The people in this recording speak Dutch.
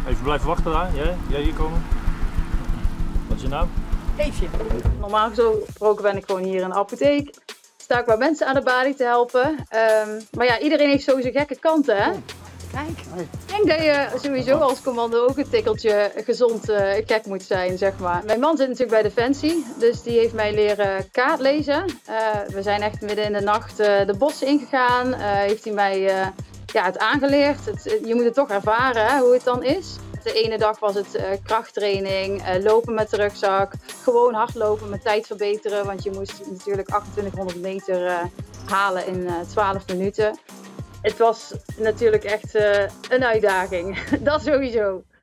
Even blijven wachten daar. Jij hier komen. Wat is je naam? Eefje. Normaal gesproken ben ik gewoon hier in de apotheek. Sta ik bij mensen aan de balie te helpen. Maar ja, iedereen heeft zo zijn gekke kanten, hè? Kijk. Ik denk dat je sowieso als commando ook een tikkeltje gezond gek moet zijn, zeg maar. Mijn man zit natuurlijk bij Defensie, dus die heeft mij leren kaartlezen. We zijn echt midden in de nacht de bossen ingegaan. Heeft hij mij het aangeleerd. Je moet het toch ervaren, hè, hoe het dan is. De ene dag was het krachttraining, lopen met de rugzak, gewoon hardlopen met tijd verbeteren. Want je moest natuurlijk 2800 meter halen in 12 minuten. Het was natuurlijk echt een uitdaging, dat sowieso.